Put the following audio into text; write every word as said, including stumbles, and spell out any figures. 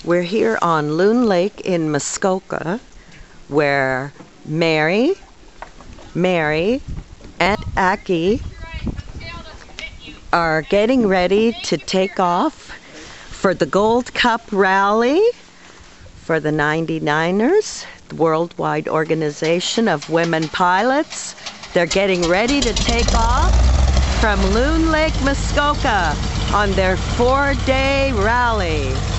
We're here on Loon Lake in Muskoka, where Mary, Mary, and Aki are getting ready to take off for the Gold Cup Rally for the ninety-niners, the worldwide organization of women pilots. They're getting ready to take off from Loon Lake, Muskoka on their four-day rally.